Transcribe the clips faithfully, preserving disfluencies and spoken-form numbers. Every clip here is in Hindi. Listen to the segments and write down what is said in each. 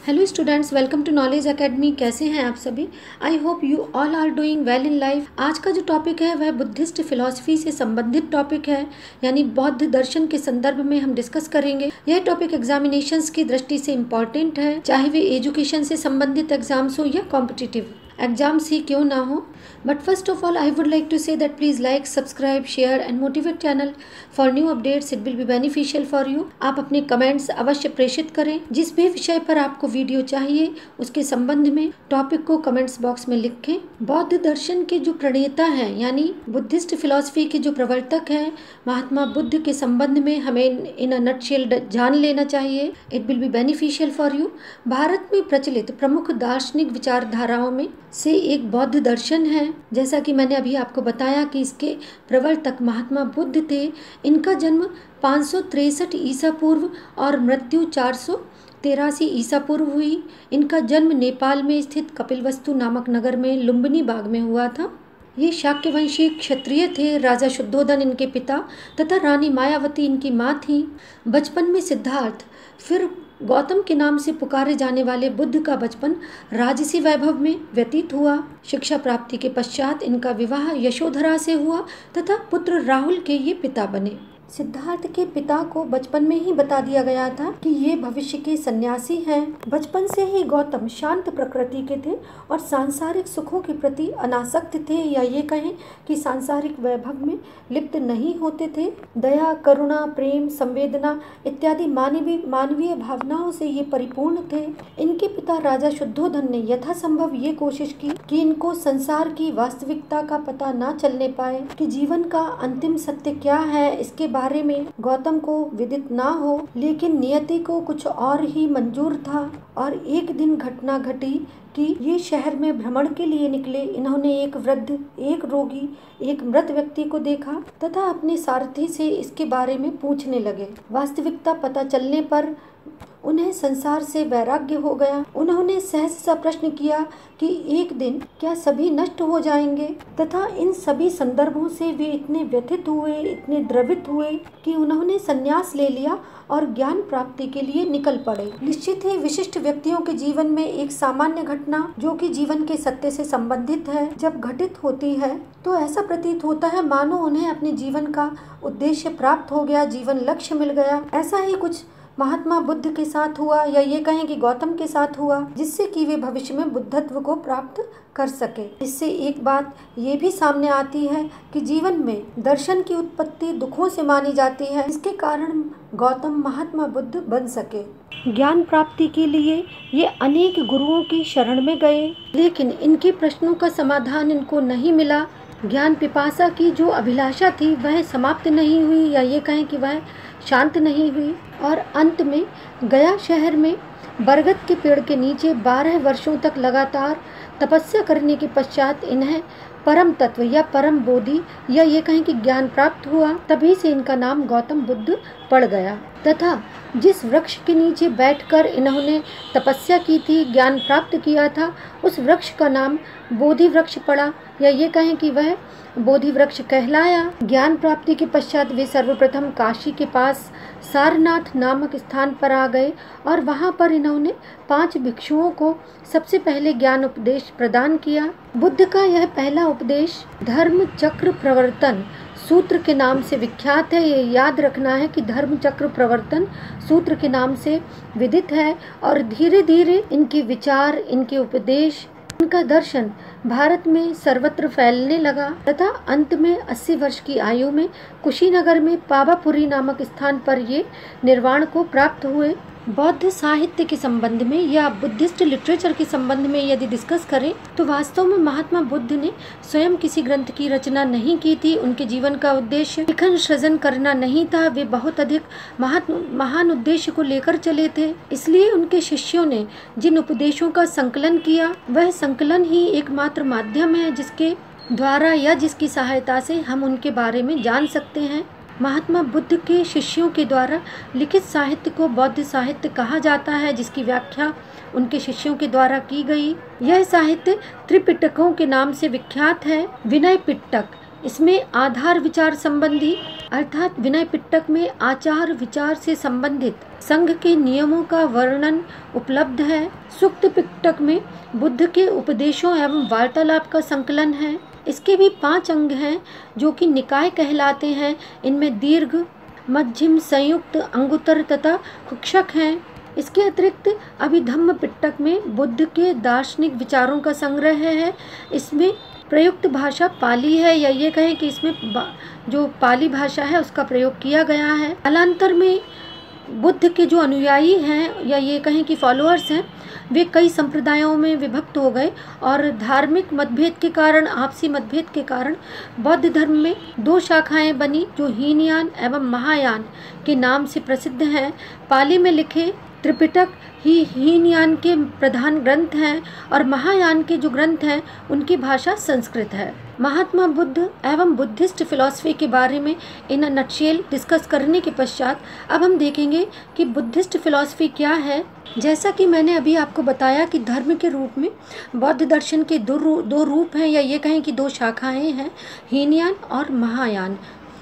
Hello students, welcome to Knowledge Academy. कैसे हैं आप सभी? I hope you all are doing well in life. आज का जो टॉपिक है वह बुद्धिस्ट फिलॉसफी से संबंधित टॉपिक है, यानी बौद्ध दर्शन के संदर्भ में हम डिस्कस करेंगे। यह टॉपिक एग्जामिनेशंस की दृष्टि से इम्पॉर्टेंट है, चाहे वे एजुकेशन से संबंधित एग्जाम्स हो या कॉम्पिटिटिव एग्जाम्स ही क्यों ना हो। But first of all I would like to say that please like, subscribe, share and motivate channel for new updates. It will be beneficial for you. आप अपने कमेंट्स अवश्य प्रेषित करें। जिस भी विषय पर आपको वीडियो चाहिए उसके संबंध में टॉपिक को कमेंट्स बॉक्स में लिखें। बौद्ध दर्शन के जो प्रणेता हैं, यानी बुद्धिस्ट फिलॉसफी के जो प्रवर्तक हैं, महात्मा बुद्ध के संबंध में हमें इन अ नटशेल जान लेना चाहिए। It will be beneficial for you. Bharat में प्रचलित प्रमुख दार्शनिक विचारधाराओं में से एक बौद्ध दर्शन है। जैसा कि मैंने अभी आपको बताया कि इसके प्रवर्तक महात्मा बुद्ध थे। इनका जन्म पाँच सौ तिरसठ ईसा पूर्व और मृत्यु चार सौ तिरासी ईसा पूर्व हुई। इनका जन्म नेपाल में स्थित कपिलवस्तु नामक नगर में लुम्बिनी बाग में हुआ था। ये शाक्यवंशी क्षत्रिय थे। राजा शुद्धोधन इनके पिता तथा रानी मायावती इनकी माँ थी। बचपन में सिद्धार्थ फिर गौतम के नाम से पुकारे जाने वाले बुद्ध का बचपन राजसी वैभव में व्यतीत हुआ। शिक्षा प्राप्ति के पश्चात इनका विवाह यशोधरा से हुआ तथा पुत्र राहुल के ये पिता बने। सिद्धार्थ के पिता को बचपन में ही बता दिया गया था कि ये भविष्य के सन्यासी हैं। बचपन से ही गौतम शांत प्रकृति के थे और सांसारिक सुखों के प्रति अनासक्त थे, या ये कहें कि सांसारिक वैभव में लिप्त नहीं होते थे। दया, करुणा, प्रेम, संवेदना इत्यादि मानवीय मानवीय भावनाओं से ये परिपूर्ण थे। इनके पिता राजा शुद्धोधन ने यथासंभव ये कोशिश की कि इनको संसार की वास्तविकता का पता ना चलने पाए, कि जीवन का अंतिम सत्य क्या है इसके बारे में गौतम को विदित ना हो। लेकिन नियति को कुछ और ही मंजूर था और एक दिन घटना घटी कि ये शहर में भ्रमण के लिए निकले। इन्होंने एक वृद्ध, एक रोगी, एक मृत व्यक्ति को देखा तथा अपने सारथी से इसके बारे में पूछने लगे। वास्तविकता पता चलने पर उन्हें संसार से वैराग्य हो गया। उन्होंने सहज सा प्रश्न किया कि एक दिन क्या सभी नष्ट हो जाएंगे, तथा इन सभी संदर्भों से वे इतने व्यथित हुए, इतने द्रवित हुए कि उन्होंने संन्यास ले लिया और ज्ञान प्राप्ति के लिए निकल पड़े। निश्चित ही विशिष्ट व्यक्तियों के जीवन में एक सामान्य घटना जो कि जीवन के सत्य से संबंधित है, जब घटित होती है तो ऐसा प्रतीत होता है मानो उन्हें अपने जीवन का उद्देश्य प्राप्त हो गया, जीवन लक्ष्य मिल गया। ऐसा ही कुछ महात्मा बुद्ध के साथ हुआ, या ये कहें कि गौतम के साथ हुआ, जिससे कि वे भविष्य में बुद्धत्व को प्राप्त कर सके। इससे एक बात ये भी सामने आती है कि जीवन में दर्शन की उत्पत्ति दुखों से मानी जाती है। इसके कारण गौतम महात्मा बुद्ध बन सके। ज्ञान प्राप्ति के लिए ये अनेक गुरुओं की शरण में गए, लेकिन इनके प्रश्नों का समाधान इनको नहीं मिला। ज्ञान पिपासा की जो अभिलाषा थी वह समाप्त नहीं हुई, या ये कहें कि वह शांत नहीं हुई। और अंत में गया शहर में बरगद के पेड़ के नीचे बारह वर्षों तक लगातार तपस्या करने के पश्चात इन्हें परम तत्व या परम बोधि, या ये कहें कि ज्ञान प्राप्त हुआ। तभी से इनका नाम गौतम बुद्ध पड़ गया, तथा जिस वृक्ष के नीचे बैठकर इन्होंने तपस्या की थी, ज्ञान प्राप्त किया था, उस वृक्ष का नाम बोधि वृक्ष पड़ा, या ये कहें कि वह बोधि वृक्ष कहलाया। ज्ञान प्राप्ति के पश्चात वे सर्वप्रथम काशी के पास सारनाथ नामक स्थान पर आ गए और वहां पर इन्होंने पांच भिक्षुओं को सबसे पहले ज्ञान उपदेश प्रदान किया। बुद्ध का यह पहला उपदेश धर्म चक्र प्रवर्तन सूत्र के नाम से विख्यात है। ये याद रखना है कि धर्म चक्र प्रवर्तन सूत्र के नाम से विदित है, और धीरे धीरे इनके विचार, इनके उपदेश, इनका दर्शन भारत में सर्वत्र फैलने लगा, तथा अंत में अस्सी वर्ष की आयु में कुशीनगर में पावापुरी नामक स्थान पर ये निर्वाण को प्राप्त हुए। बौद्ध साहित्य के संबंध में या बुद्धिस्ट लिटरेचर के संबंध में यदि डिस्कस करें तो वास्तव में महात्मा बुद्ध ने स्वयं किसी ग्रंथ की रचना नहीं की थी। उनके जीवन का उद्देश्य लेखन सृजन करना नहीं था। वे बहुत अधिक महान उद्देश्य को लेकर चले थे। इसलिए उनके शिष्यों ने जिन उपदेशों का संकलन किया, वह संकलन ही एकमात्र माध्यम है जिसके द्वारा या जिसकी सहायता से हम उनके बारे में जान सकते हैं। महात्मा बुद्ध के शिष्यों के द्वारा लिखित साहित्य को बौद्ध साहित्य कहा जाता है, जिसकी व्याख्या उनके शिष्यों के द्वारा की गई। यह साहित्य त्रिपिटकों के नाम से विख्यात है। विनय पिटक इसमें आधार विचार संबंधी अर्थात विनय पिटक में आचार विचार से संबंधित संघ के नियमों का वर्णन उपलब्ध है। सूक्त पिटक में बुद्ध के उपदेशों एवं वार्तालाप का संकलन है। इसके भी पांच अंग हैं जो कि निकाय कहलाते हैं। इनमें दीर्घ, मध्यम, संयुक्त, अंगुत्तर तथा कुक्षक हैं। इसके अतिरिक्त अभिधम्म पिटक में बुद्ध के दार्शनिक विचारों का संग्रह है। इसमें प्रयुक्त भाषा पाली है, या ये कहें कि इसमें जो पाली भाषा है उसका प्रयोग किया गया है। कालांतर में बुद्ध के जो अनुयायी हैं, या ये कहें कि फॉलोअर्स हैं, वे कई संप्रदायों में विभक्त हो गए और धार्मिक मतभेद के कारण, आपसी मतभेद के कारण बौद्ध धर्म में दो शाखाएं बनी जो हीनयान एवं महायान के नाम से प्रसिद्ध हैं। पाली में लिखे त्रिपिटक ही हीनयान के प्रधान ग्रंथ हैं और महायान के जो ग्रंथ हैं उनकी भाषा संस्कृत है। महात्मा बुद्ध एवं बुद्धिस्ट फिलॉसफी के बारे में इन नटशेल डिस्कस करने के पश्चात अब हम देखेंगे कि बुद्धिस्ट फिलॉसफी क्या है। जैसा कि मैंने अभी आपको बताया कि धर्म के रूप में बौद्ध दर्शन के दो रू, दो रूप हैं, या ये कहें कि दो शाखाएं हैं, हीनयान और महायान।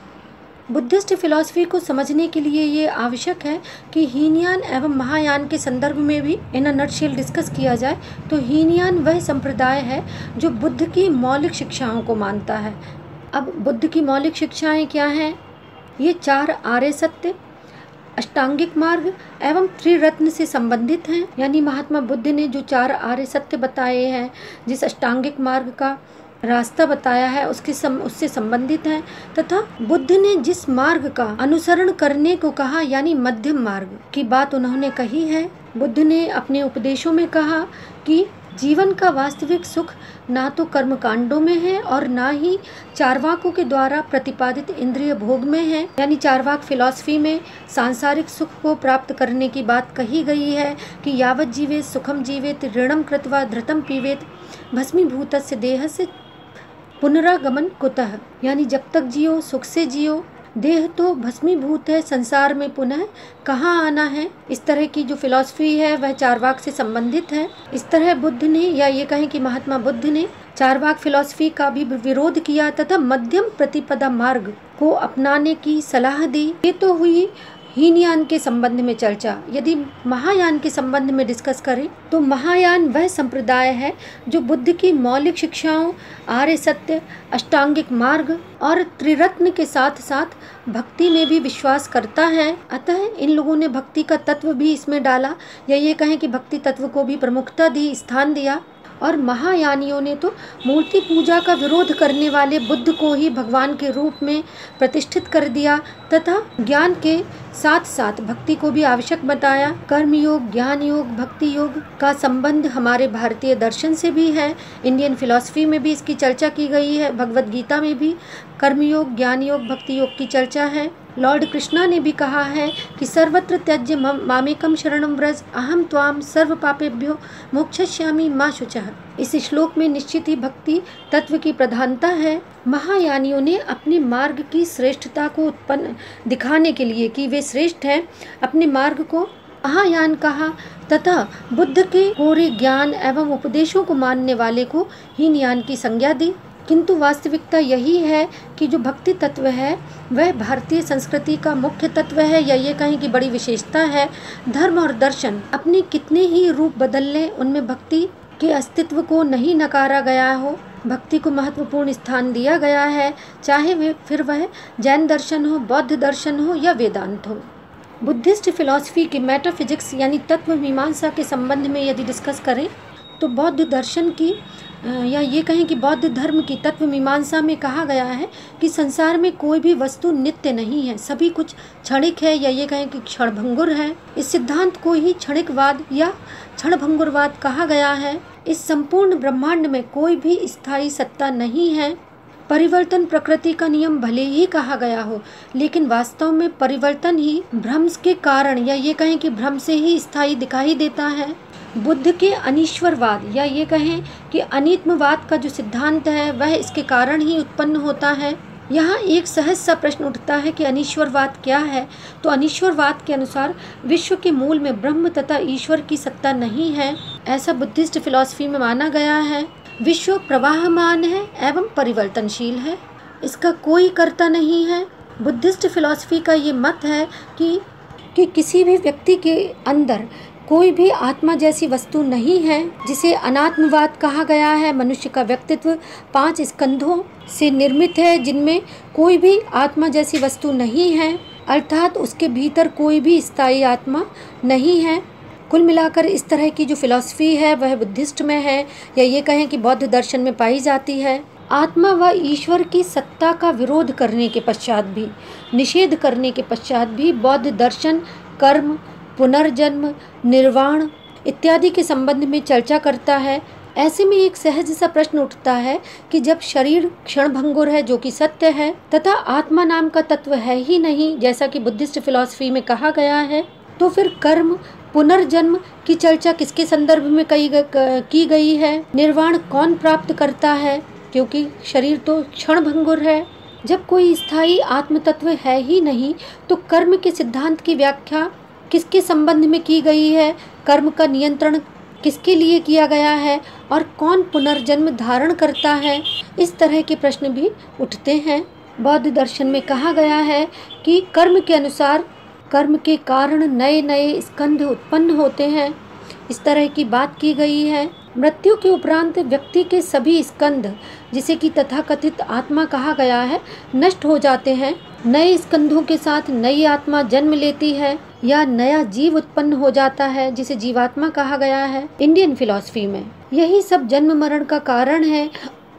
बुद्धिस्ट फिलॉसफी को समझने के लिए ये आवश्यक है कि हीनयान एवं महायान के संदर्भ में भी इन अ नटशेल डिस्कस किया जाए। तो हीनयान वह संप्रदाय है जो बुद्ध की मौलिक शिक्षाओं को मानता है। अब बुद्ध की मौलिक शिक्षाएं क्या हैं? ये चार आर्य सत्य, अष्टांगिक मार्ग एवं त्रिरत्न से संबंधित हैं। यानी महात्मा बुद्ध ने जो चार आर्य सत्य बताए हैं, जिस अष्टांगिक मार्ग का रास्ता बताया है, उसके सम, उससे संबंधित है। तथा बुद्ध ने जिस मार्ग का अनुसरण करने को कहा, यानी मध्यम मार्ग की बात उन्होंने कही है। बुद्ध ने अपने उपदेशों में कहा कि जीवन का वास्तविक सुख ना तो कर्म कांडों में है और ना ही चारवाकों के द्वारा प्रतिपादित इंद्रिय भोग में है। यानी चारवाक फिलॉसफी में सांसारिक सुख को प्राप्त करने की बात कही गई है कि यावत जीवेत सुखम जीवेत ऋणम कृत्वा धृतम पीवेत भस्मीभूतस्य देहस्य पुनरागमन कुतः। यानी जब तक जियो सुख से जियो, देह तो भस्मीभूत है, संसार में पुनः कहाँ आना है। इस तरह की जो फिलॉसफी है वह चारवाक से संबंधित है। इस तरह बुद्ध ने, या ये कहें कि महात्मा बुद्ध ने चारवाक फिलॉसफी का भी विरोध किया तथा मध्यम प्रतिपदा मार्ग को अपनाने की सलाह दी। ये तो हुई हीनयान के संबंध में चर्चा। यदि महायान के संबंध में डिस्कस करें तो महायान वह संप्रदाय है जो बुद्ध की मौलिक शिक्षाओं, आर्य सत्य, अष्टांगिक मार्ग और त्रिरत्न के साथ साथ भक्ति में भी विश्वास करता है। अतः इन लोगों ने भक्ति का तत्व भी इसमें डाला, या ये कहें कि भक्ति तत्व को भी प्रमुखता दी, स्थान दिया। और महायानियों ने तो मूर्ति पूजा का विरोध करने वाले बुद्ध को ही भगवान के रूप में प्रतिष्ठित कर दिया तथा ज्ञान के साथ साथ भक्ति को भी आवश्यक बताया। कर्म योग, ज्ञान योग, भक्ति योग का संबंध हमारे भारतीय दर्शन से भी है। इंडियन फिलॉसफी में भी इसकी चर्चा की गई है। भगवद गीता में भी कर्मयोग, ज्ञान योग, भक्ति योग की चर्चा है। लॉर्ड कृष्णा ने भी कहा है कि सर्वत्र त्यज्य मामेकम शरणम व्रज अहम त्वाम सर्व पापेभ्यो मोक्षयिष्यामि मा शुचः। इस श्लोक में निश्चित ही भक्ति तत्व की प्रधानता है। महायानियों ने अपने मार्ग की श्रेष्ठता को उत्पन्न दिखाने के लिए कि वे श्रेष्ठ हैं, अपने मार्ग को महायान कहा तथा बुद्ध के कोरे ज्ञान एवं उपदेशों को मानने वाले को हीनयान की संज्ञा दी। किंतु वास्तविकता यही है कि जो भक्ति तत्व है वह भारतीय संस्कृति का मुख्य तत्व है, या ये कहें कि बड़ी विशेषता है। धर्म और दर्शन अपने कितने ही रूप बदल लें, उनमें भक्ति के अस्तित्व को नहीं नकारा गया हो। भक्ति को महत्वपूर्ण स्थान दिया गया है, चाहे वे फिर वह जैन दर्शन हो, बौद्ध दर्शन हो या वेदांत हो। बुद्धिस्ट फिलॉसफी के मेटाफिजिक्स यानी तत्व मीमांसा के संबंध में यदि डिस्कस करें तो बौद्ध दर्शन की या ये कहें कि बौद्ध धर्म की तत्व मीमांसा में कहा गया है कि संसार में कोई भी वस्तु नित्य नहीं है, सभी कुछ क्षणिक है, या ये कहें कि क्षणभंगुर है। इस सिद्धांत को ही क्षणिकवाद या क्षणभंगुरवाद कहा गया है। इस संपूर्ण ब्रह्मांड में कोई भी स्थायी सत्ता नहीं है। परिवर्तन प्रकृति का नियम भले ही कहा गया हो, लेकिन वास्तव में परिवर्तन ही भ्रम के कारण या ये कहें कि भ्रम से ही स्थायी दिखाई देता है। बुद्ध के अनीश्वरवाद या ये कहें कि अनित्मवाद का जो सिद्धांत है वह इसके कारण ही उत्पन्न होता है। यहाँ एक सहज सा प्रश्न उठता है कि अनीश्वरवाद क्या है। तो अनीश्वरवाद के अनुसार विश्व के मूल में ब्रह्म तथा ईश्वर की सत्ता नहीं है, ऐसा बुद्धिस्ट फिलॉसफी में माना गया है। विश्व प्रवाहमान है एवं परिवर्तनशील है। इसका कोई कर्ता नहीं है। बुद्धिस्ट फिलॉसफी का ये मत है कि कि किसी भी व्यक्ति के अंदर कोई भी आत्मा जैसी वस्तु नहीं है, जिसे अनात्मवाद कहा गया है। मनुष्य का व्यक्तित्व पांच स्कंधों से निर्मित है, जिनमें कोई भी आत्मा जैसी वस्तु नहीं है, अर्थात उसके भीतर कोई भी स्थायी आत्मा नहीं है। कुल मिलाकर इस तरह की जो फिलॉसफी है वह बुद्धिस्ट में है, या ये कहें कि बौद्ध दर्शन में पाई जाती है। आत्मा व ईश्वर की सत्ता का विरोध करने के पश्चात भी, निषेध करने के पश्चात भी बौद्ध दर्शन कर्म, पुनर्जन्म, निर्वाण इत्यादि के संबंध में चर्चा करता है। ऐसे में एक सहज सा प्रश्न उठता है कि जब शरीर क्षणभंगुर है, जो कि सत्य है, तथा आत्मा नाम का तत्व है ही नहीं, जैसा कि बुद्धिस्ट फिलॉसफी में कहा गया है, तो फिर कर्म, पुनर्जन्म की चर्चा किसके संदर्भ में की गई है? निर्वाण कौन प्राप्त करता है, क्योंकि शरीर तो क्षणभंगुर है। जब कोई स्थायी आत्म तत्व है ही नहीं, तो कर्म के सिद्धांत की व्याख्या किसके संबंध में की गई है? कर्म का नियंत्रण किसके लिए किया गया है, और कौन पुनर्जन्म धारण करता है? इस तरह के प्रश्न भी उठते हैं। बौद्ध दर्शन में कहा गया है कि कर्म के अनुसार कर्म के कारण नए नए स्कंध उत्पन्न होते हैं, इस तरह की बात की गई है। मृत्यु के उपरांत व्यक्ति के सभी स्कंध, जिसे कि तथाकथित आत्मा कहा गया है, नष्ट हो जाते हैं। नए स्कंधों के साथ नई आत्मा जन्म लेती है, या नया जीव उत्पन्न हो जाता है, जिसे जीवात्मा कहा गया है इंडियन फिलॉसफी में। यही सब जन्म मरण का कारण है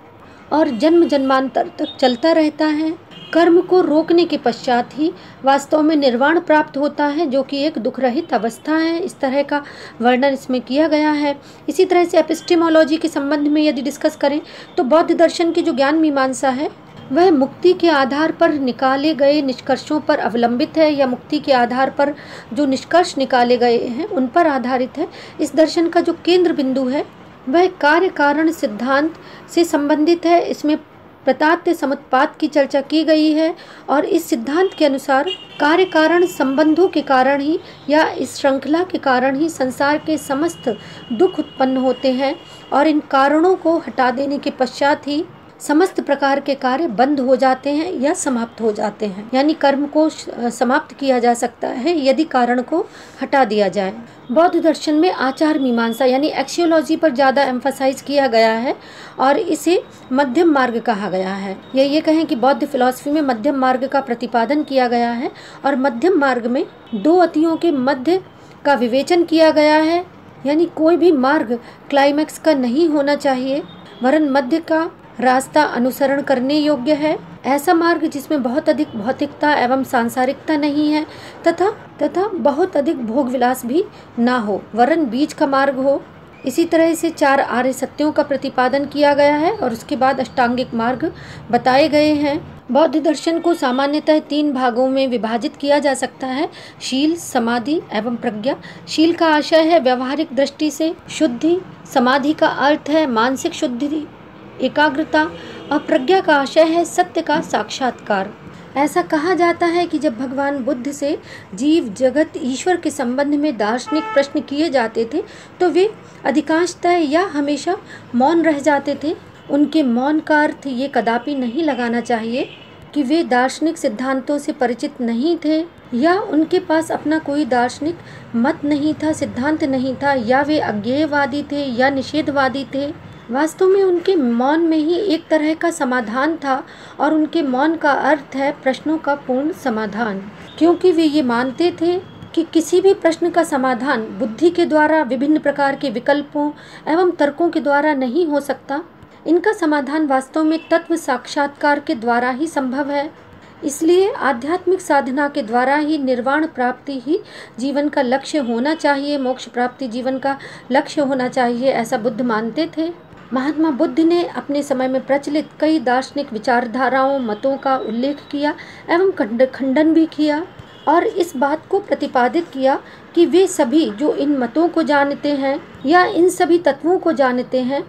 और जन्म जन्मांतर तक चलता रहता है। कर्म को रोकने के पश्चात ही वास्तव में निर्वाण प्राप्त होता है, जो कि एक दुख रहित अवस्था है। इस तरह का वर्णन इसमें किया गया है। इसी तरह से एपिस्टेमोलॉजी के संबंध में यदि डिस्कस करें तो बौद्ध दर्शन की जो ज्ञान मीमांसा है वह मुक्ति के आधार पर निकाले गए निष्कर्षों पर अवलंबित है, या मुक्ति के आधार पर जो निष्कर्ष निकाले गए हैं उन पर आधारित है। इस दर्शन का जो केंद्र बिंदु है वह कार्य कारण सिद्धांत से संबंधित है। इसमें प्रतात्य समुत्पाद की चर्चा की गई है, और इस सिद्धांत के अनुसार कार्य कारण संबंधों के कारण ही, या इस श्रृंखला के कारण ही संसार के समस्त दुख उत्पन्न होते हैं, और इन कारणों को हटा देने के पश्चात ही समस्त प्रकार के कार्य बंद हो जाते हैं या समाप्त हो जाते हैं। यानी कर्म को समाप्त किया जा सकता है यदि कारण को हटा दिया जाए। बौद्ध दर्शन में आचार मीमांसा यानी एक्सियोलॉजी पर ज़्यादा एम्फसाइज किया गया है, और इसे मध्यम मार्ग कहा गया है। या ये कहें कि बौद्ध फिलॉसफी में मध्यम मार्ग का प्रतिपादन किया गया है, और मध्यम मार्ग में दो अतियों के मध्य का विवेचन किया गया है। यानी कोई भी मार्ग क्लाइमैक्स का नहीं होना चाहिए, वरन मध्य का रास्ता अनुसरण करने योग्य है। ऐसा मार्ग जिसमें बहुत अधिक भौतिकता एवं सांसारिकता नहीं है, तथा तथा बहुत अधिक भोग विलास भी ना हो, वरन बीच का मार्ग हो। इसी तरह से चार आर्य सत्यों का प्रतिपादन किया गया है, और उसके बाद अष्टांगिक मार्ग बताए गए हैं। बौद्ध दर्शन को सामान्यतः तीन भागों में विभाजित किया जा सकता है: शील, समाधि एवं प्रज्ञा। शील का आशय है व्यवहारिक दृष्टि से शुद्धि, समाधि का अर्थ है मानसिक शुद्धि, एकाग्रता, और प्रज्ञा का आशय है सत्य का साक्षात्कार। ऐसा कहा जाता है कि जब भगवान बुद्ध से जीव, जगत, ईश्वर के संबंध में दार्शनिक प्रश्न किए जाते थे तो वे अधिकांशतः या हमेशा मौन रह जाते थे। उनके मौन का अर्थ ये कदापि नहीं लगाना चाहिए कि वे दार्शनिक सिद्धांतों से परिचित नहीं थे, या उनके पास अपना कोई दार्शनिक मत नहीं था, सिद्धांत नहीं था, या वे अज्ञेयवादी थे या निषेधवादी थे। वास्तव में उनके मौन में ही एक तरह का समाधान था, और उनके मौन का अर्थ है प्रश्नों का पूर्ण समाधान, क्योंकि वे ये मानते थे कि किसी भी प्रश्न का समाधान बुद्धि के द्वारा, विभिन्न प्रकार के विकल्पों एवं तर्कों के द्वारा नहीं हो सकता। इनका समाधान वास्तव में तत्व साक्षात्कार के द्वारा ही संभव है। इसलिए आध्यात्मिक साधना के द्वारा ही निर्वाण प्राप्ति ही जीवन का लक्ष्य होना चाहिए, मोक्ष प्राप्ति जीवन का लक्ष्य होना चाहिए, ऐसा बुद्ध मानते थे। महात्मा बुद्ध ने अपने समय में प्रचलित कई दार्शनिक विचारधाराओं, मतों का उल्लेख किया एवं खंडन भी किया, और इस बात को प्रतिपादित किया कि वे सभी जो इन मतों को जानते हैं या इन सभी तत्वों को जानते हैं,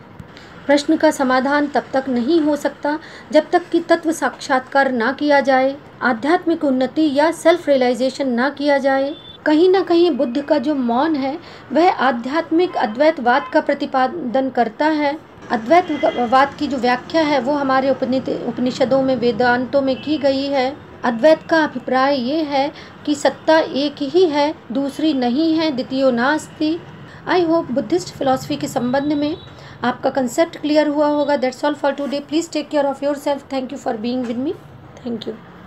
प्रश्न का समाधान तब तक नहीं हो सकता जब तक कि तत्व साक्षात्कार ना किया जाए, आध्यात्मिक उन्नति या सेल्फ रियलाइजेशन ना किया जाए। कहीं ना कहीं बुद्ध का जो मौन है वह आध्यात्मिक अद्वैतवाद का प्रतिपादन करता है। अद्वैतवाद की जो व्याख्या है वो हमारे उपनिषदों में, वेदांतों में की गई है। अद्वैत का अभिप्राय ये है कि सत्ता एक ही है, दूसरी नहीं है, द्वितीयो नास्ति। आई होप बुद्धिस्ट फिलॉसफी के संबंध में आपका कंसेप्ट क्लियर हुआ होगा। That's all for today. Please take care of your self. Thank you for being with me. Thank you.